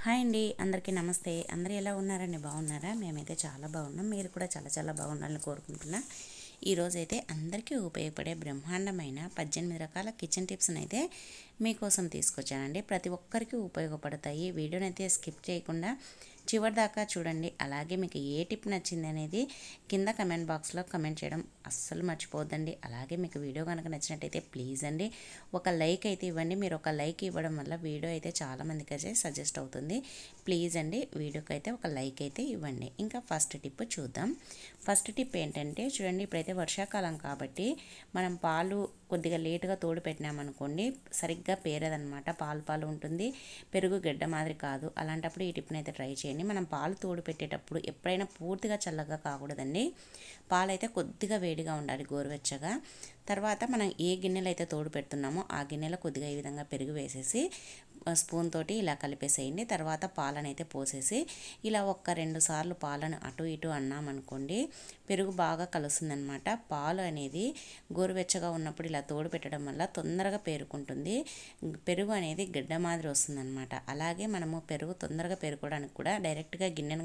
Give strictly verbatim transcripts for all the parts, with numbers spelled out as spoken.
Hi అండి, అందరికీ నమస్తే. అందరూ ఎలా ఉన్నారండి? బాగున్నారా? మేమైతే చాలా బాగున్నాం. మీరు కూడా చాలా చాలా బాగుండాలని కోరుకుంటున్నా. ఈరోజైతే అందరికీ ఉపయోగపడే బ్రహ్మాండమైన పద్దెనిమిది రకాల కిచెన్ టిప్స్ని అయితే మీకోసం తీసుకొచ్చానండి. ప్రతి ఒక్కరికి ఉపయోగపడతాయి. వీడియోని అయితే స్కిప్ చేయకుండా చివరి దాకా చూడండి. అలాగే మీకు ఏ టిప్ నచ్చింది అనేది కింద కమెంట్ బాక్స్లో కమెంట్ చేయడం అస్సలు మర్చిపోవద్దండి. అలాగే మీకు వీడియో కనుక నచ్చినట్టయితే ప్లీజ్ అండి ఒక లైక్ అయితే ఇవ్వండి. మీరు ఒక లైక్ ఇవ్వడం వల్ల వీడియో అయితే చాలామందికి అయితే సజెస్ట్ అవుతుంది. ప్లీజ్ అండి వీడియోకి అయితే ఒక లైక్ అయితే ఇవ్వండి. ఇంకా ఫస్ట్ టిప్ చూద్దాం. ఫస్ట్ టిప్ ఏంటంటే చూడండి, ఇప్పుడైతే వర్షాకాలం కాబట్టి మనం పాలు కొద్దిగా లేటుగా తోడు పెట్టినామనుకోండి సరిగ్గా పేరదనమాట. పాలు పాలు ఉంటుంది, పెరుగు గడ్డ మాదిరి కాదు. అలాంటప్పుడు ఈ టిప్ని అయితే ట్రై చేయండి. మనం పాలు తోడు పెట్టేటప్పుడు ఎప్పుడైనా పూర్తిగా చల్లగా కాకూడదండి. పాలు అయితే కొద్దిగా వేడిగా ఉండాలి, గోరువెచ్చగా. తర్వాత మనం ఏ గిన్నెలు అయితే తోడు పెడుతున్నామో ఆ గిన్నెలో కొద్దిగా ఈ విధంగా పెరుగు వేసేసి స్పూన్ తోటి ఇలా కలిపేసేయండి. తర్వాత పాలను అయితే పోసేసి ఇలా ఒక్క రెండు సార్లు పాలను అటు ఇటు అన్నామనుకోండి పెరుగు బాగా కలుస్తుందనమాట. పాలు అనేది గోరువెచ్చగా ఉన్నప్పుడు ఇలా తోడు పెట్టడం వల్ల తొందరగా పేరుకుంటుంది. పెరుగు అనేది గడ్డ మాదిరి వస్తుందన్నమాట. అలాగే మనము పెరుగు తొందరగా పేరుకోవడానికి కూడా డైరెక్ట్గా గిన్నెను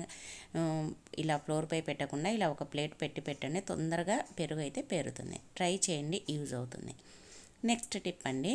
ఇలా ఫ్లోర్పై పెట్టకుండా ఇలా ఒక ప్లేట్ పెట్టి పెట్టండి. తొందరగా పెరుగు అయితే పేరుతుంది. ట్రై చేయండి, యూజ్ అవుతుంది. నెక్స్ట్ టిప్ అండి,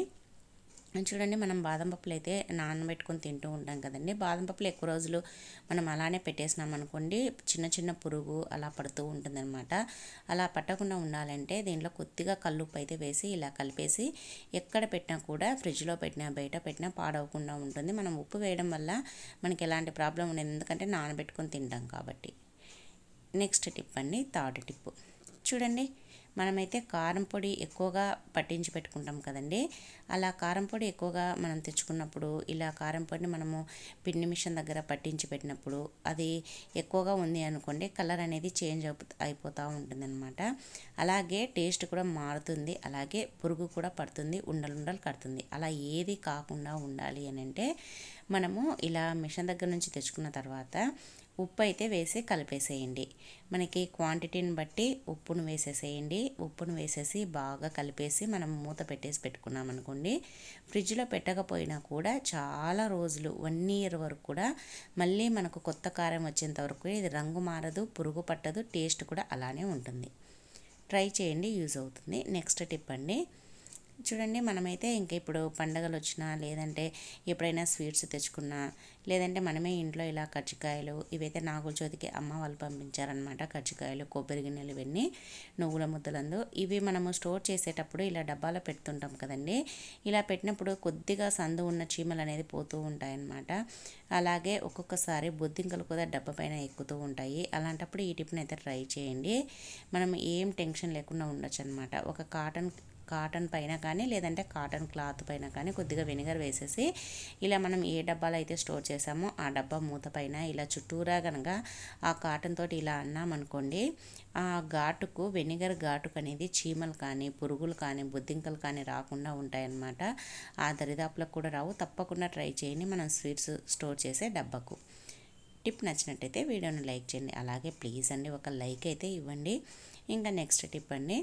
చూడండి, మనం బాదం పప్పులు అయితే నానబెట్టుకొని తింటూ ఉంటాం కదండి. బాదం పప్పులు ఎక్కువ రోజులు మనం అలానే పెట్టేసినాం అనుకోండి చిన్న చిన్న పురుగు అలా పడుతూ ఉంటుందన్నమాట. అలా పట్టకుండా ఉండాలంటే దీంట్లో కొద్దిగా కల్లుప్పు అయితే వేసి ఇలా కలిపేసి ఎక్కడ పెట్టినా కూడా ఫ్రిడ్జ్లో పెట్టినా బయట పెట్టినా పాడవకుండా ఉంటుంది. మనం ఉప్పు వేయడం వల్ల మనకి ఎలాంటి ప్రాబ్లం ఉండదు, ఎందుకంటే నానబెట్టుకొని తింటాం కాబట్టి. నెక్స్ట్ టిప్ అండి, థర్డ్ టిప్ చూడండి, మనమైతే కారం పొడి ఎక్కువగా పట్టించి పెట్టుకుంటాం కదండి. అలా కారం పొడి ఎక్కువగా మనం తెచ్చుకున్నప్పుడు ఇలా కారం పొడిని మనము పిండి మిషన్ దగ్గర పట్టించి పెట్టినప్పుడు అది ఎక్కువగా ఉంది అనుకోండి కలర్ అనేది చేంజ్ అయిపోతూ ఉంటుందన్నమాట. అలాగే టేస్ట్ కూడా మారుతుంది, అలాగే పురుగు కూడా పడుతుంది, ఉండలు ఉండలు కడుతుంది. అలా ఏది కాకుండా ఉండాలి అని అంటే మనము ఇలా మిషన్ దగ్గర నుంచి తెచ్చుకున్న తర్వాత ఉప్పు అయితే వేసి కలిపేసేయండి. మనకి క్వాంటిటీని బట్టి ఉప్పును వేసేసేయండి. ఉప్పును వేసేసి బాగా కలిపేసి మనం మూత పెట్టేసి పెట్టుకున్నాం అనుకోండి ఫ్రిడ్జ్లో పెట్టకపోయినా కూడా చాలా రోజులు వన్ ఇయర్ వరకు కూడా మళ్ళీ మనకు కొత్త కారం వచ్చేంత వరకు ఇది రంగు మారదు, పురుగు పట్టదు, టేస్ట్ కూడా అలానే ఉంటుంది. ట్రై చేయండి, యూజ్ అవుతుంది. నెక్స్ట్ టిప్ అండి, చూడండి, మనమైతే ఇంకా ఇప్పుడు పండగలు వచ్చినా లేదంటే ఎప్పుడైనా స్వీట్స్ తెచ్చుకున్నా లేదంటే మనమే ఇంట్లో ఇలా కజ్జికాయలు ఇవైతే నాగుల చవితికి అమ్మ వాళ్ళు పంపించారనమాట. కజ్జికాయలు, కొబ్బరి గిన్నెలు, ఇవన్నీ నువ్వుల ముద్దలందు ఇవి మనము స్టోర్ చేసేటప్పుడు ఇలా డబ్బాలో పెడుతుంటాం కదండి. ఇలా పెట్టినప్పుడు కొద్దిగా సందు ఉన్న చీమలు అనేది పోతూ ఉంటాయన్నమాట. అలాగే ఒక్కొక్కసారి బొద్దింకలు కూడా డబ్బా పైన ఎక్కుతూ ఉంటాయి. అలాంటప్పుడు ఈ టిప్ని అయితే ట్రై చేయండి. మనం ఏం టెన్షన్ లేకుండా ఉండొచ్చు అనమాట. ఒక కాటన్ కాటన్ పైన కానీ లేదంటే కాటన్ క్లాత్ పైన కానీ కొద్దిగా వెనిగర్ వేసేసి ఇలా మనం ఏ డబ్బాలో అయితే స్టోర్ చేసామో ఆ డబ్బా మూత పైన ఇలా చుట్టూరా కనుక ఆ కాటన్ తోటి ఇలా అన్నామనుకోండి ఆ ఘాటుకు వెనిగర్ ఘాటుకు అనేది చీమలు కానీ పురుగులు కానీ బొద్దింకలు కానీ రాకుండా ఉంటాయన్నమాట. ఆ దరిదాపులకు కూడా రావు. తప్పకుండా ట్రై చేయండి మనం స్వీట్స్ స్టోర్ చేసే డబ్బాకు. టిప్ నచ్చినట్టయితే వీడియోని లైక్ చేయండి. అలాగే ప్లీజ్ అండి ఒక లైక్ అయితే ఇవ్వండి. ఇంకా నెక్స్ట్ టిప్ అండి,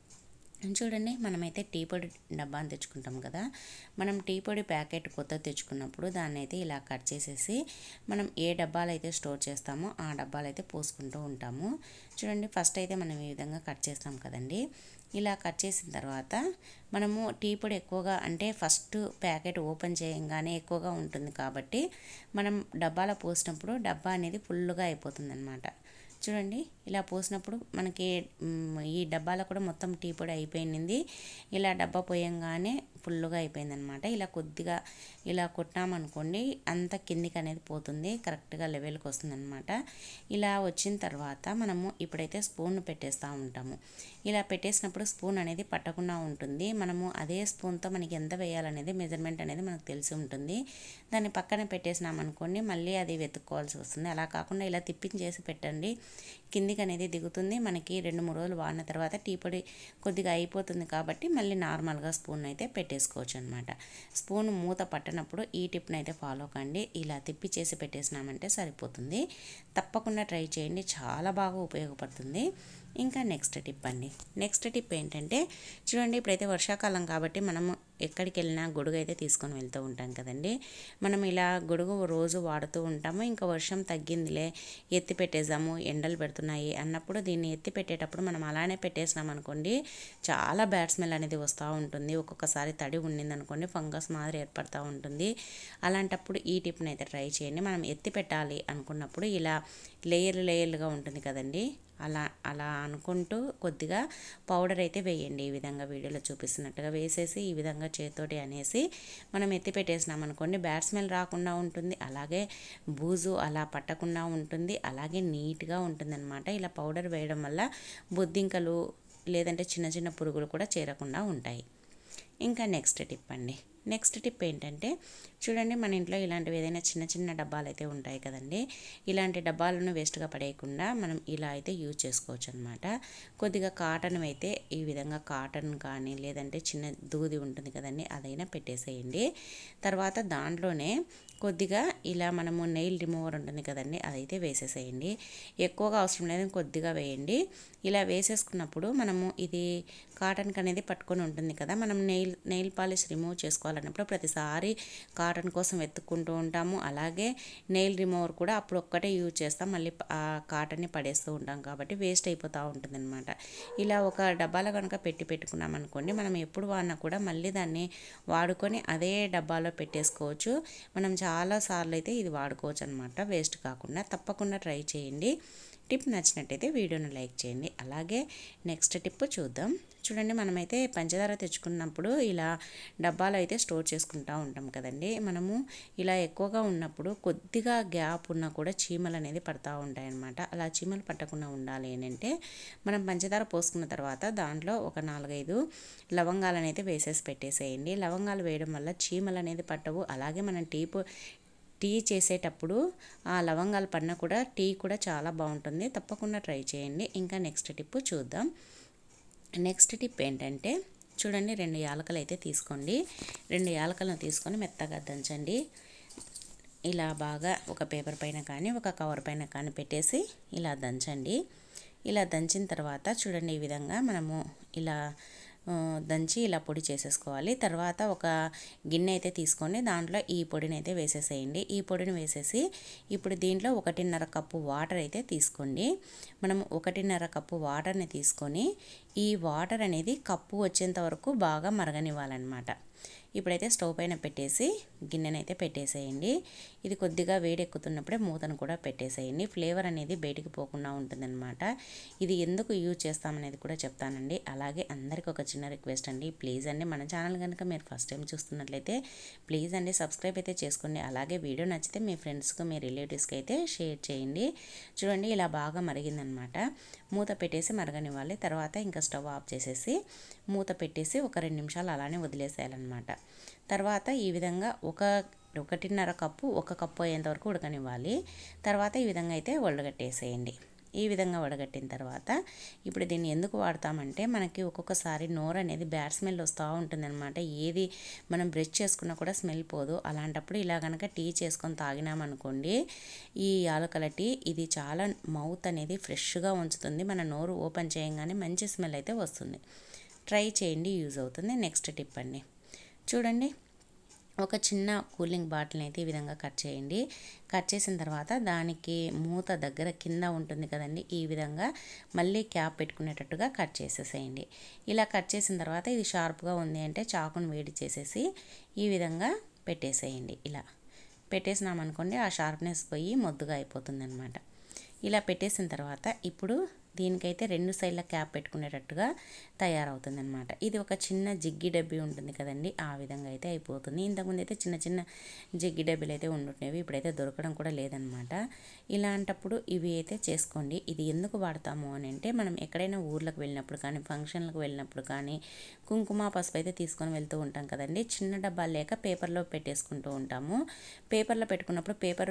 చూడండి, మనమైతే టీ పొడి డబ్బాని తెచ్చుకుంటాం కదా. మనం టీ పొడి ప్యాకెట్ కొత్త తెచ్చుకున్నప్పుడు దాన్ని అయితే ఇలా కట్ చేసేసి మనం ఏ డబ్బాలు అయితే స్టోర్ చేస్తామో ఆ డబ్బాలు అయితే పోసుకుంటూ ఉంటాము. చూడండి, ఫస్ట్ అయితే మనం ఈ విధంగా కట్ చేస్తాం కదండి. ఇలా కట్ చేసిన తర్వాత మనము టీ పొడి ఎక్కువగా అంటే ఫస్ట్ ప్యాకెట్ ఓపెన్ చేయంగానే ఎక్కువగా ఉంటుంది కాబట్టి మనం డబ్బాలో పోసినప్పుడు డబ్బా అనేది ఫుల్గా అయిపోతుంది అనమాట. చూడండి, ఇలా పోసినప్పుడు మనకి ఈ డబ్బాలో కూడా మొత్తం టీ పొడి అయిపోయింది. ఇలా డబ్బా పోయంగానే ఫుల్గా అయిపోయిందనమాట. ఇలా కొద్దిగా ఇలా కొట్టామనుకోండి అంత కిందికి అనేది పోతుంది, కరెక్ట్గా లెవెల్కి వస్తుందన్నమాట. ఇలా వచ్చిన తర్వాత మనము ఇప్పుడైతే స్పూన్ పెట్టేస్తూ ఉంటాము. ఇలా పెట్టేసినప్పుడు స్పూన్ అనేది పట్టకుండా ఉంటుంది. మనము అదే స్పూన్తో మనకి ఎంత వేయాలనేది మెజర్మెంట్ అనేది మనకు తెలిసి ఉంటుంది. దాన్ని పక్కన పెట్టేసినామనుకోండి మళ్ళీ అది వెతుక్కోవాల్సి వస్తుంది. అలా కాకుండా ఇలా తిప్పించేసి పెట్టండి, కిందికి అనేది దిగుతుంది. మనకి రెండు మూడు రోజులు వాడిన తర్వాత టీ పొడి కొద్దిగా అయిపోతుంది కాబట్టి మళ్ళీ నార్మల్గా స్పూన్ అయితే పెట్టేసుకోవచ్చు అనమాట. స్పూన్ మూత పట్టనప్పుడు ఈ టిప్ని అయితే ఫాలో కండి. ఇలా తిప్పి చేసి పెట్టేసినామంటే సరిపోతుంది. తప్పకుండా ట్రై చేయండి, చాలా బాగా ఉపయోగపడుతుంది. ఇంకా నెక్స్ట్ టిప్ అండి. నెక్స్ట్ టిప్ ఏంటంటే చూడండి, ఇప్పుడైతే వర్షాకాలం కాబట్టి మనము ఎక్కడికి వెళ్ళినా గొడుగు అయితే తీసుకొని వెళ్తూ ఉంటాం కదండి. మనం ఇలా గొడుగు రోజు వాడుతూ ఉంటాము. ఇంకా వర్షం తగ్గిందిలే ఎత్తి పెట్టేసాము, ఎండలు పెడుతున్నాయి అన్నప్పుడు దీన్ని ఎత్తి పెట్టేటప్పుడు మనం అలానే పెట్టేసినాం అనుకోండి, చాలా బ్యాడ్ స్మెల్ అనేది వస్తూ ఉంటుంది. ఒక్కొక్కసారి తడి ఉండింది అనుకోండి, ఫంగస్ మాదిరి ఏర్పడుతూ ఉంటుంది. అలాంటప్పుడు ఈ టిప్ని అయితే ట్రై చేయండి. మనం ఎత్తి పెట్టాలి అనుకున్నప్పుడు ఇలా లేయర్ లేయర్లుగా ఉంటుంది కదండి, అలా అలా అనుకుంటూ కొద్దిగా పౌడర్ అయితే వేయండి. ఈ విధంగా వీడియోలో చూపిస్తున్నట్టుగా వేసేసి ఈ విధంగా చేతితోటి అనేసి మనం ఎత్తి పెట్టేసినాం అనుకోండి, బ్యాడ్ స్మెల్ రాకుండా ఉంటుంది, అలాగే బూజు అలా పట్టకుండా ఉంటుంది, అలాగే నీట్గా ఉంటుంది అనమాట. ఇలా పౌడర్ వేయడం వల్ల బొద్దింకలు లేదంటే చిన్న చిన్న పురుగులు కూడా చేరకుండా ఉంటాయి. ఇంకా నెక్స్ట్ టిప్ అండి. నెక్స్ట్ టిప్ ఏంటంటే చూడండి, మన ఇంట్లో ఇలాంటివి ఏదైనా చిన్న చిన్న డబ్బాలు అయితే ఉంటాయి కదండి. ఇలాంటి డబ్బాలను వేస్ట్గా పడేయకుండా మనం ఇలా అయితే యూజ్ చేసుకోవచ్చు అనమాట. కొద్దిగా కాటన్ అయితే ఈ విధంగా కాటన్ కానీ లేదంటే చిన్న దూది ఉంటుంది కదండి, అదైనా పెట్టేసేయండి. తర్వాత దాంట్లోనే కొద్దిగా ఇలా మనము నెయిల్ రిమూవర్ ఉంటుంది కదండి, అదైతే వేసేసేయండి. ఎక్కువగా అవసరం లేదు, కొద్దిగా వేయండి. ఇలా వేసేసుకున్నప్పుడు మనము ఇది కాటన్కి అనేది పట్టుకొని ఉంటుంది కదా, మనం నెయిల్ నెయిల్ పాలిష్ రిమూవ్ చేసుకోవాలన్నప్పుడు ప్రతిసారి కాటన్ కోసం వెతుక్కుంటూ ఉంటాము. అలాగే నెయిల్ రిమూవర్ కూడా అప్పుడు ఒక్కటే యూజ్ చేస్తాం, మళ్ళీ ఆ కాటన్ని పడేస్తూ ఉంటాం కాబట్టి వేస్ట్ అయిపోతూ ఉంటుంది అనమాట. ఇలా ఒక డబ్బాలో కనుక పెట్టి పెట్టుకున్నాం అనుకోండి, మనం ఎప్పుడు వాడినా కూడా మళ్ళీ దాన్ని వాడుకొని అదే డబ్బాలో పెట్టేసుకోవచ్చు. మనం చాలాసార్లు అయితే ఇది వాడుకోవచ్చు అనమాట, వేస్ట్ కాకుండా. తప్పకుండా ట్రై చేయండి. టిప్ నచ్చినట్టయితే వీడియోని లైక్ చేయండి. అలాగే నెక్స్ట్ టిప్ చూద్దాం. చూడండి, మనమైతే పంచదార తెచ్చుకున్నప్పుడు ఇలా డబ్బాలో అయితే స్టోర్ చేసుకుంటూ ఉంటాం కదండి. మనము ఇలా ఎక్కువగా ఉన్నప్పుడు కొద్దిగా గ్యాప్ ఉన్నా కూడా చీమలు అనేది పడుతూ ఉంటాయన్నమాట. అలా చీమలు పట్టకుండా ఉండాలి ఏంటంటే మనం పంచదార పోసుకున్న తర్వాత దాంట్లో ఒక నాలుగైదు లవంగాలను అయితే వేసేసి పెట్టేసేయండి. లవంగాలు వేయడం వల్ల చీమలు అనేది పట్టవు. అలాగే మనం టీపు టీ చేసేటప్పుడు ఆ లవంగాలు పడినా కూడా టీ కూడా చాలా బాగుంటుంది. తప్పకుండా ట్రై చేయండి. ఇంకా నెక్స్ట్ టిప్ చూద్దాం. నెక్స్ట్ టిప్ ఏంటంటే చూడండి, రెండు యాలకలు అయితే తీసుకోండి. రెండు యాలకలను తీసుకొని మెత్తగా దంచండి. ఇలా బాగా ఒక పేపర్ పైన కానీ ఒక కవర్ పైన కానీ పెట్టేసి ఇలా దంచండి. ఇలా దంచిన తర్వాత చూడండి, ఈ విధంగా మనము ఇలా దంచి ఇలా పొడి చేసేసుకోవాలి. తర్వాత ఒక గిన్నె అయితే తీసుకొని దాంట్లో ఈ పొడిని అయితే వేసేసేయండి. ఈ పొడిని వేసేసి ఇప్పుడు దీంట్లో ఒకటిన్నర కప్పు వాటర్ అయితే తీసుకోండి. మనం ఒకటిన్నర కప్పు వాటర్ని తీసుకొని ఈ వాటర్ అనేది కప్పు వచ్చేంత వరకు బాగా మరగనివ్వాలన్నమాట. ఇప్పుడైతే స్టవ్ పైన పెట్టేసి గిన్నెనైతే పెట్టేసేయండి. ఇది కొద్దిగా వేడెక్కుతున్నప్పుడే మూతను కూడా పెట్టేసేయండి. ఫ్లేవర్ అనేది బయటికి పోకుండా ఉంటుందన్నమాట. ఇది ఎందుకు యూజ్ చేస్తామనేది కూడా చెప్తానండి. అలాగే అందరికీ ఒక చిన్న రిక్వెస్ట్ అండి, ప్లీజ్ అండి మన ఛానల్ కనుక మీరు ఫస్ట్ టైం చూస్తున్నట్లయితే ప్లీజ్ అండి సబ్స్క్రైబ్ అయితే చేసుకోండి. అలాగే వీడియో నచ్చితే మీ ఫ్రెండ్స్కి మీ రిలేటివ్స్కి అయితే షేర్ చేయండి. చూడండి, ఇలా బాగా మరిగిందనమాట. మూత పెట్టేసి మరగనివ్వాలి. తర్వాత ఇంకా స్టవ్ ఆఫ్ చేసేసి మూత పెట్టేసి ఒక రెండు నిమిషాలు అలానే వదిలేసేయాలన్నమాట. తర్వాత ఈ విధంగా ఒక ఒకటిన్నర కప్పు ఒక కప్పు అయ్యేంత వరకు ఉడకనివ్వాలి. తర్వాత ఈ విధంగా అయితే వడగట్టేసేయండి. ఈ విధంగా వడగట్టిన తర్వాత ఇప్పుడు దీన్ని ఎందుకు వాడతామంటే మనకి ఒక్కొక్కసారి నోరు అనేది బ్యాడ్ స్మెల్ వస్తూ ఉంటుందన్నమాట. ఏది మనం బ్రష్ చేసుకున్నా కూడా స్మెల్ పోదు. అలాంటప్పుడు ఇలా కనుక టీ చేసుకొని తాగినామనుకోండి, ఈ యాలకుల టీ ఇది చాలా మౌత్ అనేది ఫ్రెష్గా ఉంచుతుంది. మన నోరు ఓపెన్ చేయగానే మంచి స్మెల్ అయితే వస్తుంది. ట్రై చేయండి, యూజ్ అవుతుంది. నెక్స్ట్ టిప్ అండి. చూడండి, ఒక చిన్న కూలింగ్ బాటిల్ని అయితే ఈ విధంగా కట్ చేయండి. కట్ చేసిన తర్వాత దానికి మూత దగ్గర కింద ఉంటుంది కదండి, ఈ విధంగా మళ్ళీ క్యాప్ పెట్టుకునేటట్టుగా కట్ చేసేసేయండి. ఇలా కట్ చేసిన తర్వాత ఇది షార్ప్గా ఉంది అంటే చాకును వేడి చేసేసి ఈ విధంగా పెట్టేసేయండి. ఇలా పెట్టేసినామనుకోండి ఆ షార్ప్నెస్ పోయి మొద్దుగా అయిపోతుంది అనమాట. ఇలా పెట్టేసిన తర్వాత ఇప్పుడు దీనికైతే రెండు సైడ్ల క్యాప్ పెట్టుకునేటట్టుగా తయారవుతుంది అనమాట. ఇది ఒక చిన్న జిగ్గి డబ్బీ ఉంటుంది కదండి, ఆ విధంగా అయితే అయిపోతుంది. ఇంతకుముందు అయితే చిన్న చిన్న జిగ్గి డబ్బీలు అయితే ఉండుంటేవి, ఇప్పుడైతే దొరకడం కూడా లేదనమాట. ఇలాంటప్పుడు ఇవి అయితే చేసుకోండి. ఇది ఎందుకు వాడతాము అని అంటే మనం ఎక్కడైనా ఊర్లకు వెళ్ళినప్పుడు కానీ ఫంక్షన్లకు వెళ్ళినప్పుడు కానీ కుంకుమ పసుపు అయితే తీసుకొని వెళ్తూ ఉంటాం కదండి. చిన్న డబ్బాలు లేక పేపర్లో పెట్టేసుకుంటూ ఉంటాము. పేపర్లో పెట్టుకున్నప్పుడు పేపరు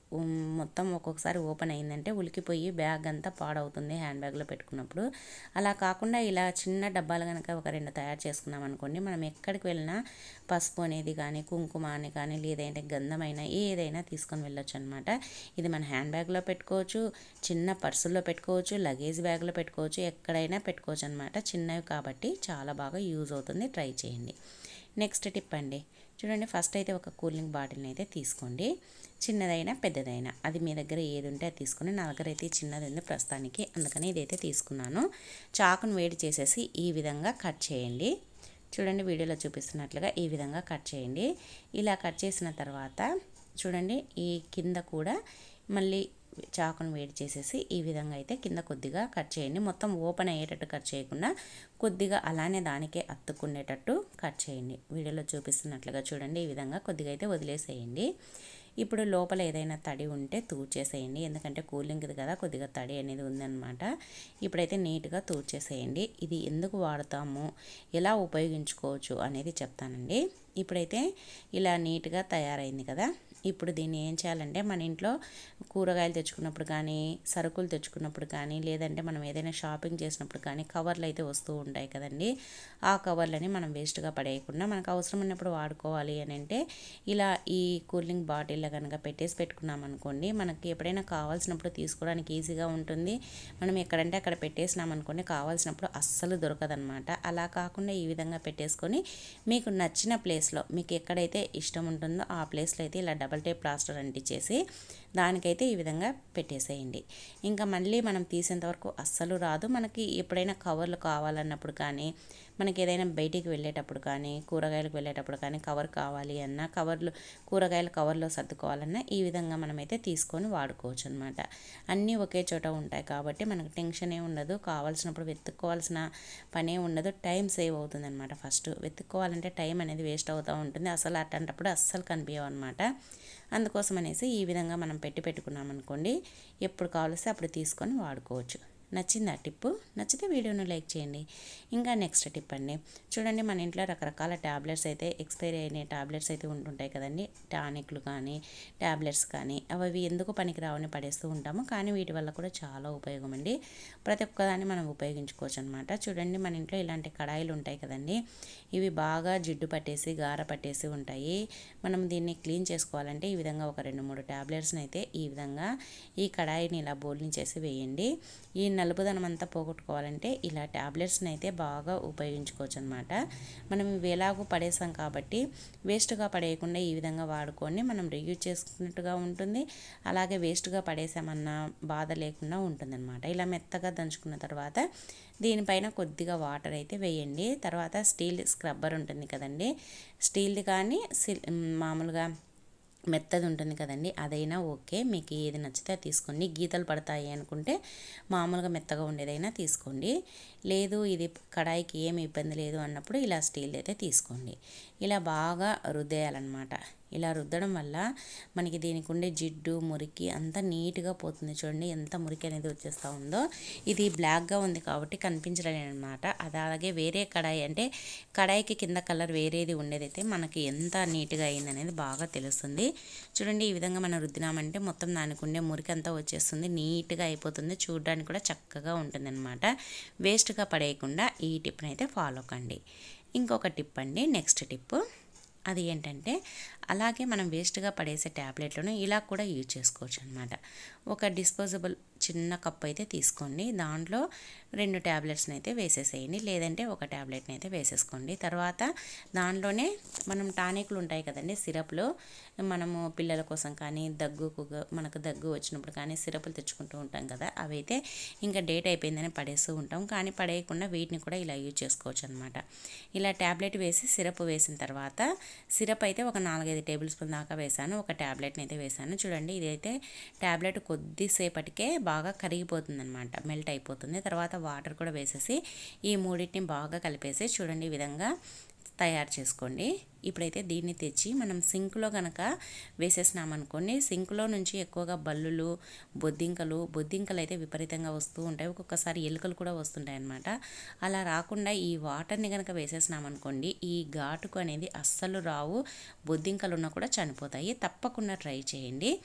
మొత్తం ఒక్కొక్కసారి ఓపెన్ అయిందంటే ఉలికిపోయి బ్యాగ్ అంతా పాడవుతుంది హ్యాండ్ బ్యాగ్లో పెట్టుకున్నప్పుడు. అలా కాకుండా ఇలా చిన్న డబ్బాలు కనుక ఒక రెండు తయారు చేసుకున్నాం అనుకోండి, మనం ఎక్కడికి వెళ్ళినా పసుపు అనేది కానీ కుంకుమ అని కానీ లేదంటే గంధమైన ఏదైనా తీసుకొని వెళ్ళొచ్చు అనమాట. ఇది మన హ్యాండ్ బ్యాగ్లో పెట్టుకోవచ్చు, చిన్న పర్సుల్లో పెట్టుకోవచ్చు, లగేజ్ బ్యాగ్లో పెట్టుకోవచ్చు, ఎక్కడైనా పెట్టుకోవచ్చు అనమాట. చిన్నవి కాబట్టి చాలా బాగా యూజ్ అవుతుంది, ట్రై చేయండి. నెక్స్ట్ టిప్ అండి, చూడండి ఫస్ట్ అయితే ఒక కూలింగ్ బాటిల్ని అయితే తీసుకోండి. చిన్నదైనా పెద్దదైనా అది మీ దగ్గర ఏది ఉంటే అది తీసుకొని, నా దగ్గర అయితే చిన్నది ఉంది ప్రస్తుతానికి, అందుకని ఇదైతే తీసుకున్నాను. చాకును వేడి చేసేసి ఈ విధంగా కట్ చేయండి. చూడండి వీడియోలో చూపిస్తున్నట్లుగా ఈ విధంగా కట్ చేయండి. ఇలా కట్ చేసిన తర్వాత చూడండి ఈ కింద కూడా మళ్ళీ చాకును వేడి చేసేసి ఈ విధంగా అయితే కింద కొద్దిగా కట్ చేయండి. మొత్తం ఓపెన్ అయ్యేటట్టు కట్ చేయకుండా కొద్దిగా అలానే దానికే అత్తుకునేటట్టు కట్ చేయండి. వీడియోలో చూపిస్తున్నట్లుగా చూడండి ఈ విధంగా కొద్దిగా అయితే వదిలేసేయండి. ఇప్పుడు లోపల ఏదైనా తడి ఉంటే తూడ్చేసేయండి, ఎందుకంటే కూలింగ్ది కదా కొద్దిగా తడి అనేది ఉందన్నమాట. ఇప్పుడైతే నీట్గా తూడ్చేసేయండి. ఇది ఎందుకు వాడతాము, ఎలా ఉపయోగించుకోవచ్చు అనేది చెప్తానండి. ఇప్పుడైతే ఇలా నీట్గా తయారైంది కదా, ఇప్పుడు దీన్ని ఏం చేయాలంటే మన ఇంట్లో కూరగాయలు తెచ్చుకున్నప్పుడు కానీ సరుకులు తెచ్చుకున్నప్పుడు కానీ లేదంటే మనం ఏదైనా షాపింగ్ చేసినప్పుడు కానీ కవర్లు అయితే వస్తూ ఉంటాయి కదండి. ఆ కవర్లని మనం వేస్ట్గా పడేయకుండా మనకు అవసరం ఉన్నప్పుడు వాడుకోవాలి అని అంటే ఇలా ఈ కూలింగ్ బాటిల్లో కనుక పెట్టేసి పెట్టుకున్నాం అనుకోండి, మనకి ఎప్పుడైనా కావాల్సినప్పుడు తీసుకోవడానికి ఈజీగా ఉంటుంది. మనం ఎక్కడంటే అక్కడ పెట్టేసినాం అనుకోండి, కావాల్సినప్పుడు అస్సలు దొరకదనమాట. అలా కాకుండా ఈ విధంగా పెట్టేసుకొని మీకు నచ్చిన ప్లేస్లో మీకు ఎక్కడైతే ఇష్టం ఉంటుందో ఆ ప్లేస్లో అయితే ఇలా డబల్ టేప్ ప్లాస్టర్ అంటించేసి దానికైతే ఈ విధంగా పెట్టేసేయండి. ఇంకా మళ్ళీ మనం తీసేంత వరకు అస్సలు రాదు. మనకి ఎప్పుడైనా కవర్లు కావాలన్నప్పుడు కానీ మనకి ఏదైనా బయటికి వెళ్ళేటప్పుడు కానీ కూరగాయలకు వెళ్ళేటప్పుడు కానీ కవర్ కావాలి అన్నా, కవర్లు కూరగాయలు కవర్లో సర్దుకోవాలన్నా ఈ విధంగా మనమైతే తీసుకొని వాడుకోవచ్చు అనమాట. అన్నీ ఒకే చోట ఉంటాయి కాబట్టి మనకు టెన్షన్ ఏ ఉండదు, కావాల్సినప్పుడు వెతుక్కోవాల్సిన పనే ఉండదు, టైం సేవ్ అవుతుంది అనమాట. ఫస్ట్ వెతుక్కోవాలంటే టైం అనేది వేస్ట్ అవుతూ ఉంటుంది, అసలు అట్లాంటప్పుడు అస్సలు కనిపించవు అనమాట. అందుకోసం అనేసి ఈ విధంగా మనం పెట్టి పెట్టుకున్నాం అనుకోండి, ఎప్పుడు కావాల్సి అప్పుడు తీసుకొని వాడుకోవచ్చు. నచ్చింది ఆ టిప్పు? నచ్చితే వీడియోను లైక్ చేయండి. ఇంకా నెక్స్ట్ టిప్ అండి, చూడండి మన ఇంట్లో రకరకాల ట్యాబ్లెట్స్ అయితే ఎక్స్పైరీ అయిన ట్యాబ్లెట్స్ అయితే ఉంటుంటాయి కదండి. టానిక్లు కానీ ట్యాబ్లెట్స్ కానీ అవి ఎందుకు పనికి రావని పడేస్తూ ఉంటాము, కానీ వీటి వల్ల కూడా చాలా ఉపయోగం అండి. ప్రతి ఒక్కదాన్ని మనం ఉపయోగించుకోవచ్చు అనమాట. చూడండి మన ఇంట్లో ఇలాంటి కడాయిలు ఉంటాయి కదండి, ఇవి బాగా జిడ్డు పట్టేసి గార పట్టేసి ఉంటాయి. మనం దీన్ని క్లీన్ చేసుకోవాలంటే ఈ విధంగా ఒక రెండు మూడు ట్యాబ్లెట్స్ని అయితే ఈ విధంగా ఈ కడాయిని ఇలా బోర్లించేసి వేయండి. ఈ నలుపుదనం అంతా పోగొట్టుకోవాలంటే ఇలా ట్యాబ్లెట్స్ని అయితే బాగా ఉపయోగించుకోవచ్చు అనమాట. మనం ఇవి ఎలాగో పడేసాం కాబట్టి వేస్ట్గా పడేయకుండా ఈ విధంగా వాడుకొని మనం రియూజ్ చేసుకున్నట్టుగా ఉంటుంది. అలాగే వేస్ట్గా పడేసామన్న బాధ లేకుండా ఉంటుందన్నమాట. ఇలా మెత్తగా దంచుకున్న తర్వాత దీనిపైన కొద్దిగా వాటర్ అయితే వేయండి. తర్వాత స్టీల్ స్క్రబ్బర్ ఉంటుంది కదండి, స్టీల్ది కానీ మామూలుగా మెత్తది ఉంటుంది కదండి, అదైనా ఓకే, మీకు ఏది నచ్చితే అది తీసుకోండి. గీతలు పడతాయి అనుకుంటే మామూలుగా మెత్తగా ఉండేదైనా తీసుకోండి. లేదు ఇది కడాయికి ఏమి ఇబ్బంది లేదు అన్నప్పుడు ఇలా స్టీల్ అయితే తీసుకోండి. ఇలా బాగా రుద్దేయాలన్నమాట. ఇలా రుద్దడం వల్ల మనకి దీనికి ఉండే జిడ్డు మురికి అంతా నీట్గా పోతుంది. చూడండి ఎంత మురికి అనేది వచ్చేస్తూ ఉందో. ఇది బ్లాక్గా ఉంది కాబట్టి కనిపించలేదు అనమాట. అది అలాగే వేరే కడాయి అంటే కడాయికి కింద కలర్ వేరేది ఉండేదైతే మనకి ఎంత నీట్గా అయింది అనేది బాగా తెలుస్తుంది. చూడండి ఈ విధంగా మనం రుద్దినామంటే మొత్తం దానికి ఉండే మురికి అంతా వచ్చేస్తుంది, నీట్గా అయిపోతుంది, చూడడానికి కూడా చక్కగా ఉంటుంది అనమాట. వేస్ట్గా పడేయకుండా ఈ టిప్ని అయితే ఫాలో కండి. ఇంకొక టిప్ అండి, నెక్స్ట్ టిప్ అది ఏంటంటే అలాగే మనం వేస్ట్గా పడేసే ట్యాబ్లెట్లను ఇలా కూడా యూజ్ చేసుకోవచ్చు అనమాట. ఒక డిస్పోజబుల్ చిన్న కప్ అయితే తీసుకోండి, దాంట్లో రెండు ట్యాబ్లెట్స్ని అయితే వేసేసేయండి, లేదంటే ఒక ట్యాబ్లెట్ని అయితే వేసేసుకోండి. తర్వాత దాంట్లోనే మనం టానిక్లు ఉంటాయి కదండి, సిరప్లు మనము పిల్లల కోసం కానీ దగ్గుకు మనకు దగ్గు వచ్చినప్పుడు కానీ సిరప్లు తెచ్చుకుంటూ ఉంటాం కదా, అవైతే ఇంకా డేట్ అయిపోయిందని పడేస్తూ ఉంటాం, కానీ పడేయకుండా వీటిని కూడా ఇలా యూజ్ చేసుకోవచ్చు అనమాట. ఇలా ట్యాబ్లెట్ వేసి సిరప్ వేసిన తర్వాత సిరప్ అయితే ఒక నాలుగైదు టేబుల్ స్పూన్ దాకా వేసాను, ఒక ట్యాబ్లెట్ని అయితే వేసాను. చూడండి ఇదైతే ట్యాబ్లెట్ కొద్దిసేపటికే బాగా కరిగిపోతుంది అనమాట, మెల్ట్ అయిపోతుంది. తర్వాత వాటర్ కూడా వేసేసి ఈ మూడింటిని బాగా కలిపేసి చూడండి ఈ విధంగా తయారు చేసుకోండి. ఇప్పుడైతే దీన్ని తెచ్చి మనం సింక్లో కనుక వేసేసినామనుకోండి, సింక్లో నుంచి ఎక్కువగా బల్లులు బొద్దింకలు బొద్దింకలు అయితే విపరీతంగా వస్తూ ఉంటాయి, ఒక్కొక్కసారి ఎలుకలు కూడా వస్తుంటాయి అన్నమాట. అలా రాకుండా ఈ వాటర్ని కనుక వేసేసినామనుకోండి, ఈ ఘాటుకు అనేది అస్సలు రావు, బొద్దింకలు ఉన్నా కూడా చనిపోతాయి. తప్పకుండా ట్రై చేయండి.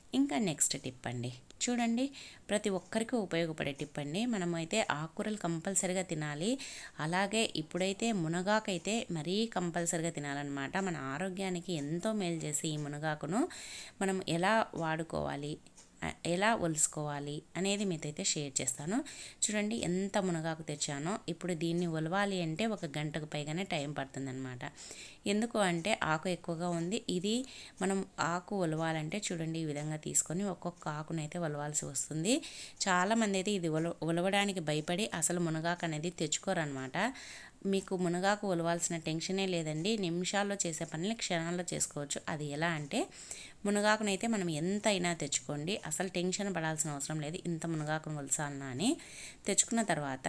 ఇంకా నెక్స్ట్ టిప్ అండి, చూడండి ప్రతి ఒక్కరికి ఉపయోగపడే టిప్ అండి. మనమైతే ఆకుకూరలు కంపల్సరిగా తినాలి. అలాగే ఇప్పుడైతే మునగాకైతే మరీ కంపల్సరిగా తినాలన్నమాట. మన ఆరోగ్యానికి ఎంతో మేలు చేసి ఈ మునగాకును మనం ఎలా వాడుకోవాలి, ఎలా ఒలుసుకోవాలి అనేది మీతైతే షేర్ చేస్తాను. చూడండి ఎంత మునగాకు తెచ్చానో. ఇప్పుడు దీన్ని ఒలవాలి అంటే ఒక గంటకు పైగానే టైం పడుతుందన్నమాట. ఎందుకు అంటే ఆకు ఎక్కువగా ఉంది. ఇది మనం ఆకు ఒలవాలంటే చూడండి ఈ విధంగా తీసుకొని ఒక్కొక్క ఆకునైతే ఒలవాల్సి వస్తుంది. చాలామంది అయితే ఇది ఒల ఒలవడానికి భయపడి అసలు మునగాకు అనేది తెచ్చుకోరనమాట. మీకు మునగాకు ఒలవాల్సిన టెన్షనే లేదండి. నిమిషాల్లో చేసే పనులు క్షణాల్లో చేసుకోవచ్చు. అది ఎలా అంటే మునగాకునైతే మనం ఎంత అయినా తెచ్చుకోండి, అసలు టెన్షన్ పడాల్సిన అవసరం లేదు. ఇంత మునగాకును ఒలసాలనా అని తెచ్చుకున్న తర్వాత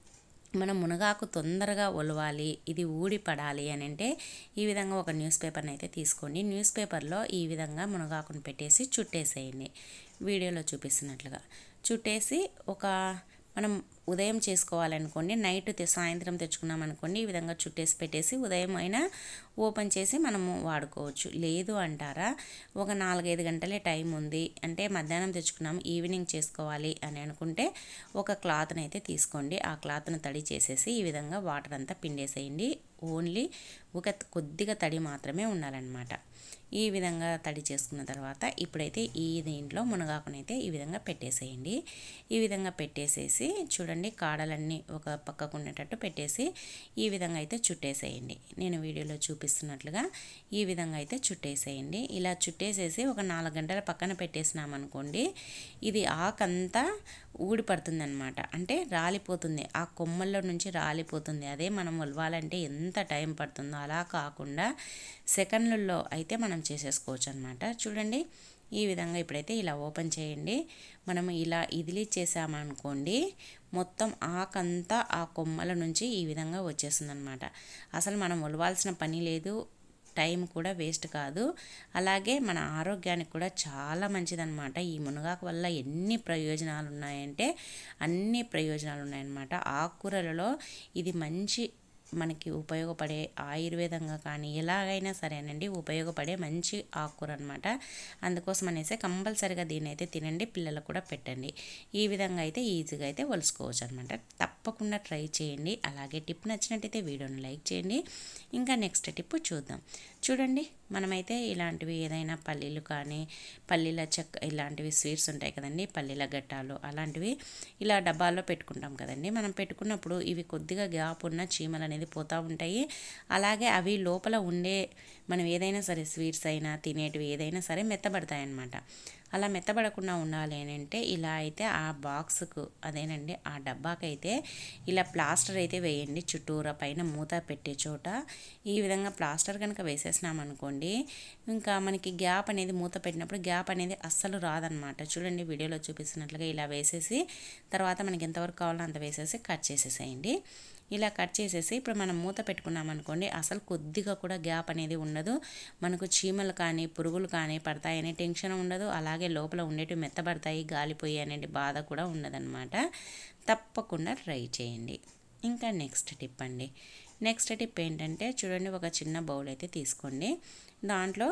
మనం మునగాకు తొందరగా ఒలవాలి, ఇది ఊడి పడాలి అని అంటే ఈ విధంగా ఒక న్యూస్ పేపర్ని అయితే తీసుకోండి. న్యూస్ పేపర్లో ఈ విధంగా మునగాకును పెట్టేసి చుట్టేసేయండి. వీడియోలో చూపిస్తున్నట్లుగా చుట్టేసి ఒక మనం ఉదయం చేసుకోవాలనుకోండి, నైట్ సాయంత్రం తెచ్చుకున్నాం అనుకోండి, ఈ విధంగా చుట్టేసి పెట్టేసి ఉదయం అయినా ఓపెన్ చేసి మనము వాడుకోవచ్చు. లేదు అంటారా ఒక నాలుగైదు గంటలే టైం ఉంది అంటే మధ్యాహ్నం తెచ్చుకున్నాం ఈవినింగ్ చేసుకోవాలి అని అనుకుంటే ఒక క్లాత్ని అయితే తీసుకోండి. ఆ క్లాత్ను తడి చేసేసి ఈ విధంగా వాటర్ అంతా పిండేసేయండి. ఓన్లీ ఒక కొద్దిగా తడి మాత్రమే ఉండాలన్నమాట. ఈ విధంగా తడి చేసుకున్న తర్వాత ఇప్పుడైతే ఈ దీంట్లో మునగాకునైతే ఈ విధంగా పెట్టేసేయండి. ఈ విధంగా పెట్టేసేసి చూడండి కాడలన్నీ ఒక పక్కకు ఉండేటట్టు పెట్టేసి ఈ విధంగా అయితే చుట్టేసేయండి. నేను వీడియోలో చూపిస్తున్నట్లుగా ఈ విధంగా అయితే చుట్టేసేయండి. ఇలా చుట్టేసేసి ఒక నాలుగు గంటల పక్కన పెట్టేసినామనుకోండి, ఇది ఆకంతా ఊడిపడుతుంది అనమాట. అంటే రాలిపోతుంది, ఆ కొమ్మల్లో నుంచి రాలిపోతుంది. అదే మనం ఒలవాలంటే ఎంత టైం పడుతుందో అలా కాకుండా సెకండ్లలో అయితే మనం చేసేసుకోవచ్చు అనమాట. చూడండి ఈ విధంగా ఇప్పుడైతే ఇలా ఓపెన్ చేయండి. మనం ఇలా ఇదిలి చేసామనుకోండి మొత్తం ఆకంతా ఆ కొమ్మల నుంచి ఈ విధంగా వచ్చేస్తుంది అనమాట. అసలు మనం ఒలవాల్సిన పని లేదు, టైం కూడా వేస్ట్ కాదు. అలాగే మన ఆరోగ్యానికి కూడా చాలా మంచిదన్నమాట. ఈ మునగాకు వల్ల ఎన్ని ప్రయోజనాలు ఉన్నాయంటే అన్ని ప్రయోజనాలు ఉన్నాయన్నమాట. ఆకుకూరలలో ఇది మంచి మనకి ఉపయోగపడే ఆయుర్వేదంగా కానీ ఎలాగైనా సరేనండి ఉపయోగపడే మంచి ఆకుకూర అనమాట. అందుకోసం అనేసి కంపల్సరిగా దీన్ని అయితే తినండి, పిల్లలకు కూడా పెట్టండి. ఈ విధంగా అయితే ఈజీగా అయితే ఒలుసుకోవచ్చు అనమాట. తప్పకుండా ట్రై చేయండి. అలాగే టిప్ నచ్చినట్టయితే వీడియోని లైక్ చేయండి. ఇంకా నెక్స్ట్ టిప్ చూద్దాం. చూడండి మనమైతే ఇలాంటివి ఏదైనా పల్లీలు కానీ పల్లీల చెక్క ఇలాంటివి స్వీట్స్ ఉంటాయి కదండి, పల్లీల గట్టాలు అలాంటివి ఇలా డబ్బాల్లో పెట్టుకుంటాం కదండి. మనం పెట్టుకున్నప్పుడు ఇవి కొద్దిగా గ్యాప్ ఉన్న చీమలు అనేది పోతూ ఉంటాయి. అలాగే అవి లోపల ఉండే మనం ఏదైనా సరే స్వీట్స్ అయినా తినేటివి ఏదైనా సరే మెత్తబడతాయి అన్నమాట. అలా మెత్తబడకుండా ఉండాలి అని అంటే ఇలా అయితే ఆ బాక్స్కు అదేనండి ఆ డబ్బాకైతే ఇలా ప్లాస్టర్ అయితే వేయండి. చుట్టూరా పైన మూత పెట్టే చోట ఈ విధంగా ప్లాస్టర్ కనుక వేసేసినామనుకోండి ఇంకా మనకి గ్యాప్ అనేది మూత పెట్టినప్పుడు గ్యాప్ అనేది అస్సలు రాదనమాట. చూడండి వీడియోలో చూపిస్తున్నట్లుగా ఇలా వేసేసి తర్వాత మనకి ఎంతవరకు కావాలో అంత వేసేసి కట్ చేసేసేయండి. ఇలా కట్ చేసేసి ఇప్పుడు మనం మూత పెట్టుకున్నాం అనుకోండి అసలు కొద్దిగా కూడా గ్యాప్ అనేది ఉండదు. మనకు చీమలు కానీ పురుగులు కానీ పడతాయనే టెన్షన్ ఉండదు. అలాగే లోపల ఉండేటివి మెత్తబడతాయి, గాలిపోయి అనే బాధ కూడా ఉండదన్నమాట. తప్పకుండా ట్రై చేయండి. ఇంకా నెక్స్ట్ టిప్ అండి, నెక్స్ట్ టిప్ ఏంటంటే చూడండి ఒక చిన్న బౌల్ అయితే తీసుకోండి. దాంట్లో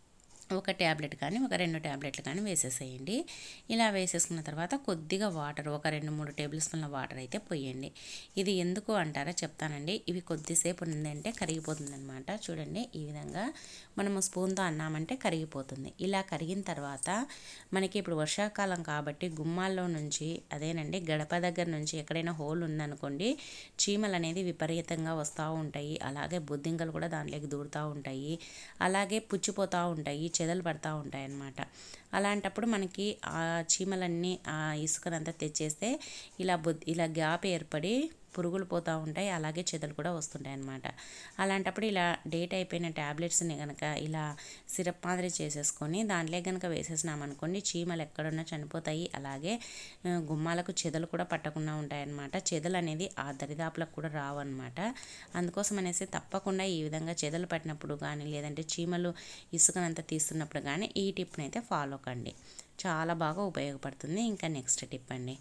ఒక ట్యాబ్లెట్ కానీ ఒక రెండు ట్యాబ్లెట్లు కానీ వేసేసేయండి. ఇలా వేసేసుకున్న తర్వాత కొద్దిగా వాటర్ ఒక రెండు మూడు టేబుల్ స్పూన్ల వాటర్ అయితే పోయండి. ఇది ఎందుకు అంటారా చెప్తానండి. ఇవి కొద్దిసేపు ఉందంటే కరిగిపోతుంది అనమాట. చూడండి ఈ విధంగా మనము స్పూన్తో అన్నామంటే కరిగిపోతుంది. ఇలా కరిగిన తర్వాత మనకి ఇప్పుడు వర్షాకాలం కాబట్టి గుమ్మాల్లో నుంచి అదేనండి గడప దగ్గర నుంచి ఎక్కడైనా హోల్ ఉందనుకోండి చీమలు అనేది విపరీతంగా వస్తూ ఉంటాయి. అలాగే బొద్దింకలు కూడా దాంట్లోకి దూరుతూ ఉంటాయి. అలాగే పుచ్చిపోతూ ఉంటాయి, చెదలు పడతా ఉంటాయి అన్నమాట. అలాంటప్పుడు మనకి ఆ చీమలన్నీ ఆ ఇసుకనంతా తెచ్చేస్తే ఇలా బొద్ ఇలా గ్యాప్ ఏర్పడి పురుగులు పోతూ ఉంటాయి, అలాగే చెదలు కూడా వస్తుంటాయి అన్నమాట. అలాంటప్పుడు ఇలా డేట్ అయిపోయిన ట్యాబ్లెట్స్ని కనుక ఇలా సిరప్ మాదిరి చేసేసుకొని దాంట్లో కనుక వేసేసినామనుకోండి చీమలు ఎక్కడున్నా చనిపోతాయి. అలాగే గుమ్మాలకు చెదలు కూడా పట్టకుండా ఉంటాయి అన్నమాట. చెదలు అనేది ఆ దరిదాపులకు కూడా రావు అనమాట. అందుకోసం అనేసి తప్పకుండా ఈ విధంగా చెదలు పట్టినప్పుడు కానీ లేదంటే చీమలు ఇసుకనంతా తీస్తున్నప్పుడు కానీ ఈ టిప్ని అయితే ఫాలో కండి, చాలా బాగా ఉపయోగపడుతుంది. ఇంకా నెక్స్ట్ టిప్ అండి,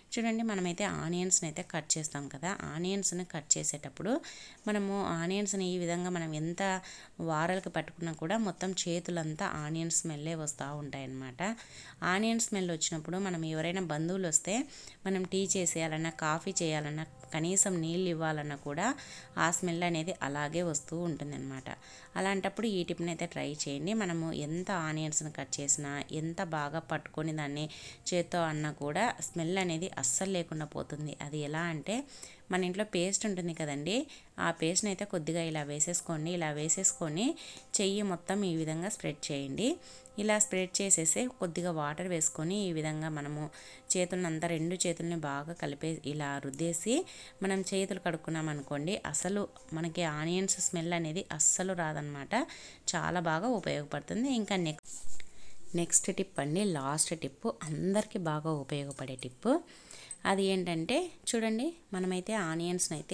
చూడండి మనమైతే ఆనియన్స్ని అయితే కట్ చేస్తాం కదా, ఆనియన్స్ని కట్ చేసేటప్పుడు మనము ఆనియన్స్ని ఈ విధంగా మనం ఎంత వారలకు పట్టుకున్నా కూడా మొత్తం చేతులంతా ఆనియన్ స్మెల్లే వస్తూ ఉంటాయన్నమాట. ఆనియన్ స్మెల్ వచ్చినప్పుడు మనం ఎవరైనా బంధువులు వస్తే మనం టీ చేసేయాలన్నా కాఫీ చేయాలన్నా కనీసం నీళ్ళు ఇవ్వాలన్నా కూడా ఆ స్మెల్ అనేది అలాగే వస్తూ ఉంటుందన్నమాట. అలాంటప్పుడు ఈ టిప్ని అయితే ట్రై చేయండి. మనము ఎంత ఆనియన్స్ని కట్ చేసినా ఎంత బాగా పట్టుకొని దాన్ని చేత్తో అన్నా కూడా స్మెల్ అనేది అస్సలు లేకుండా పోతుంది. అది ఎలా అంటే మన ఇంట్లో పేస్ట్ ఉంటుంది కదండి, ఆ పేస్ట్ని అయితే కొద్దిగా ఇలా వేసేసుకోండి. ఇలా వేసేసుకొని చెయ్యి మొత్తం ఈ విధంగా స్ప్రెడ్ చేయండి. ఇలా స్ప్రెడ్ చేసేసి కొద్దిగా వాటర్ వేసుకొని ఈ విధంగా మనము చేతులంతా రెండు చేతుల్ని బాగా కలిపే ఇలా రుద్దేసి మనం చేతులు కడుక్కున్నాం అనుకోండి, అసలు మనకి ఆనియన్స్ స్మెల్ అనేది అస్సలు రాదనమాట. చాలా బాగా ఉపయోగపడుతుంది. ఇంకా నెక్స్ట్ నెక్స్ట్ టిప్ అండి, లాస్ట్ టిప్పు, అందరికీ బాగా ఉపయోగపడే టిప్పు. అది ఏంటంటే చూడండి, మనమైతే ఆనియన్స్ని అయితే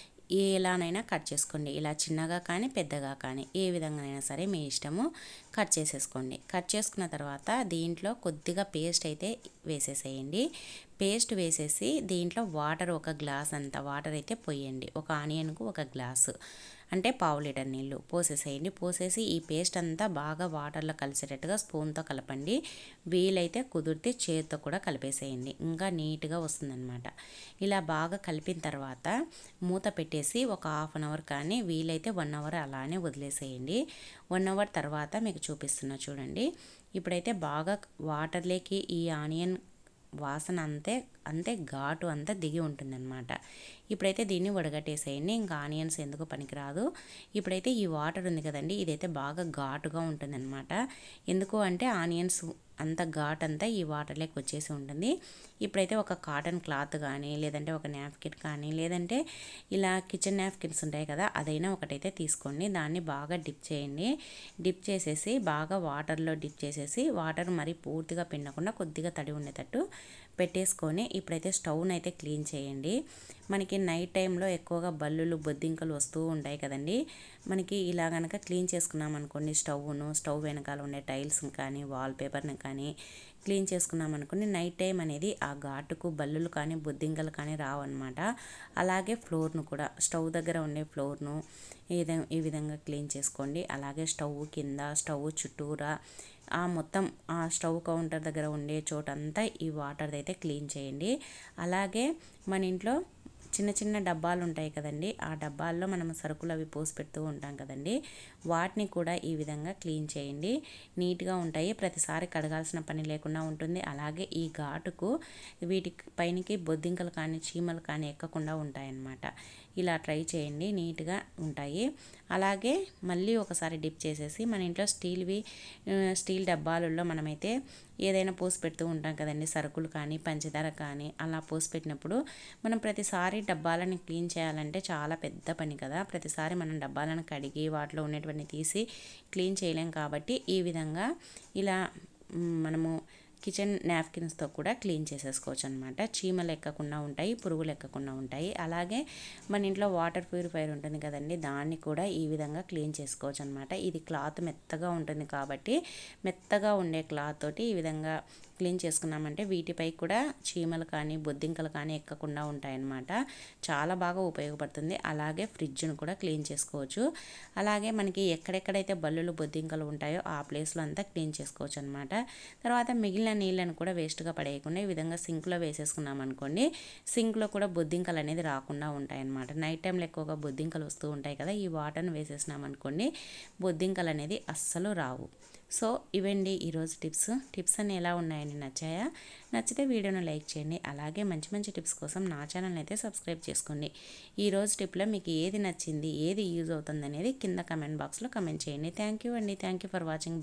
ఎలానైనా కట్ చేసుకోండి. ఇలా చిన్నగా కానీ పెద్దగా కానీ ఏ విధంగానైనా సరే మీ ఇష్టము, కట్ చేసేసుకోండి. కట్ చేసుకున్న తర్వాత దీంట్లో కొద్దిగా పేస్ట్ అయితే వేసేసేయండి. పేస్ట్ వేసేసి దీంట్లో వాటర్ ఒక గ్లాస్ అంత వాటర్ అయితే పోయండి. ఒక ఆనియన్కు ఒక గ్లాసు అంటే పావు లీటర్ నీళ్ళు పోసేసేయండి. పోసేసి ఈ పేస్ట్ అంతా బాగా వాటర్లో కలిసేటట్టుగా స్పూన్తో కలపండి. వీలైతే కుదిరితే చేతితో కూడా కలిపేసేయండి, ఇంకా నీట్గా వస్తుందన్నమాట. ఇలా బాగా కలిపిన తర్వాత మూత పెట్టేసి ఒక హాఫ్ అన్ అవర్ కానీ వీలైతే వన్ అవర్ అలానే వదిలేసేయండి. వన్ అవర్ తర్వాత మీకు చూపిస్తున్నా చూడండి. ఇప్పుడైతే బాగా వాటర్లోకి ఈ ఆనియన్ వాసన అంతే అంతే ఘాటు అంతా దిగి ఉంటుందన్నమాట. ఇప్పుడైతే దీన్ని వడగట్టేసేయండి. ఇంకా ఆనియన్స్ ఎందుకు పనికిరాదు. ఇప్పుడైతే ఈ వాటర్ ఉంది కదండి, ఇదైతే బాగా ఘాటుగా ఉంటుందన్నమాట. ఎందుకు అంటే ఆనియన్స్ అంత ఘాట్ అంతా ఈ వాటర్లోకి వచ్చేసి ఉంటుంది. ఇప్పుడైతే ఒక కాటన్ క్లాత్ కానీ లేదంటే ఒక నాప్కిన్ కానీ లేదంటే ఇలా కిచెన్ నాప్కిన్స్ ఉంటాయి కదా, అదైనా ఒకటైతే తీసుకోండి. దాన్ని బాగా డిప్ చేయండి. డిప్ చేసేసి బాగా వాటర్లో డిప్ చేసేసి వాటర్ మరి పూర్తిగా పిండకుండా కొద్దిగా తడి ఉండేటట్టు పెట్టేసుకొని ఇప్పుడైతే స్టవ్ని అయితే క్లీన్ చేయండి. మనకి నైట్ టైంలో ఎక్కువగా బల్లులు బొద్దింకలు వస్తూ ఉంటాయి కదండి. మనకి ఇలా కనుక క్లీన్ చేసుకున్నాం అనుకోండి, స్టవ్ను స్టవ్ వెనకాల ఉండే టైల్స్ని కానీ వాల్పేపర్ని కానీ క్లీన్ చేసుకున్నాం అనుకోండి, నైట్ టైం అనేది ఆ ఘాటుకు బల్లులు కానీ బొద్దింకలు కానీ రావన్నమాట. అలాగే ఫ్లోర్ను కూడా, స్టవ్ దగ్గర ఉండే ఫ్లోర్ను ఈ విధంగా ఈ విధంగా క్లీన్ చేసుకోండి. అలాగే స్టవ్ కింద, స్టవ్ చుట్టూరా ఆ మొత్తం ఆ స్టవ్ కౌంటర్ దగ్గర ఉండే చోటంతా ఈ వాటర్ అయితే క్లీన్ చేయండి. అలాగే మన ఇంట్లో చిన్న చిన్న డబ్బాలు ఉంటాయి కదండి, ఆ డబ్బాల్లో మనం సరుకులు అవి పోసి పెడుతూ ఉంటాం కదండి, వాటిని కూడా ఈ విధంగా క్లీన్ చేయండి. నీట్గా ఉంటాయి, ప్రతిసారి కడగాల్సిన పని లేకుండా ఉంటుంది. అలాగే ఈ ఘాటుకు వీటి పైనకి బొద్దింకలు కానీ చీమలు కానీ ఎక్కకుండా ఉంటాయన్నమాట. ఇలా ట్రై చేయండి, నీట్గా ఉంటాయి. అలాగే మళ్ళీ ఒకసారి డిప్ చేసేసి మన ఇంట్లో స్టీల్వి స్టీల్ డబ్బాలలో మనమైతే ఏదైనా పోసి పెడుతూ ఉంటాం కదండి, సరుకులు కానీ పంచదార కానీ. అలా పోసి పెట్టినప్పుడు మనం ప్రతిసారి డబ్బాలను క్లీన్ చేయాలంటే చాలా పెద్ద పని కదా. ప్రతిసారి మనం డబ్బాలను కడిగి వాటిలో ఉన్నటువంటి తీసి క్లీన్ చేయలేం. కాబట్టి ఈ విధంగా ఇలా మనము కిచెన్ నాప్కిన్స్తో కూడా క్లీన్ చేసేసుకోవచ్చు అనమాట. చీమలు ఎక్కకుండా ఉంటాయి, పురుగులు ఎక్కకుండా ఉంటాయి. అలాగే మన ఇంట్లో వాటర్ ప్యూరిఫైర్ ఉంటుంది కదండి, దాన్ని కూడా ఈ విధంగా క్లీన్ చేసుకోవచ్చు అనమాట. ఇది క్లాత్ మెత్తగా ఉంటుంది కాబట్టి మెత్తగా ఉండే క్లాత్ తోటి ఈ విధంగా క్లీన్ చేసుకున్నామంటే వీటిపై కూడా చీమలు కానీ బొద్దింకలు కానీ ఎక్కకుండా ఉంటాయన్నమాట. చాలా బాగా ఉపయోగపడుతుంది. అలాగే ఫ్రిడ్జ్ను కూడా క్లీన్ చేసుకోవచ్చు. అలాగే మనకి ఎక్కడెక్కడైతే బల్లులు బొద్దింకలు ఉంటాయో ఆ ప్లేస్లో అంతా క్లీన్ చేసుకోవచ్చు అనమాట. తర్వాత మిగిలిన నీళ్ళను కూడా వేస్ట్గా పడేయకుండా ఈ విధంగా సింక్లో వేసేసుకున్నాం అనుకోండి, సింక్లో కూడా బొద్దింకలు అనేది రాకుండా ఉంటాయన్నమాట. నైట్ టైంలో ఎక్కువగా బొద్దింకలు వస్తూ ఉంటాయి కదా, ఈ వాటర్ని వేసేసినాం అనుకోండి బొద్దింకలు అనేది అస్సలు రావు. సో ఇవండి ఈరోజు టిప్స్. టిప్స్ అన్నీ ఎలా ఉన్నాయని నచ్చాయా? నచ్చితే వీడియోను లైక్ చేయండి. అలాగే మంచి మంచి టిప్స్ కోసం నా ఛానల్ని అయితే సబ్స్క్రైబ్ చేసుకోండి. ఈరోజు టిప్లో మీకు ఏది నచ్చింది, ఏది యూజ్ అవుతుంది అనేది కింద కమెంట్ బాక్స్లో కమెంట్ చేయండి. థ్యాంక్ యూ అండి. Thank you for watching.